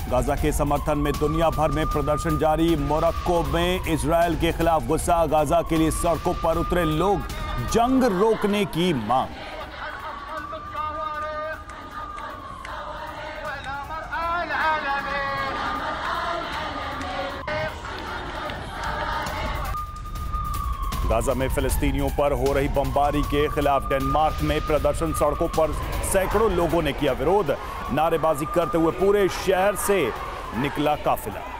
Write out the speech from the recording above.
Gaza के समर्थन में दुनिया भर में प्रदर्शन जारी। मोरक्को में इजरायल के खिलाफ गुस्सा, गाजा के लिए सड़कों पर उतरे लोग, जंग रोकने की मांग। गाजा में फिलिस्तीनियों पर हो रही बमबारी के खिलाफ डेनमार्क में प्रदर्शन, सड़कों पर सैकड़ों लोगों ने किया विरोध। नारेबाजी करते हुए पूरे शहर से निकला काफिला।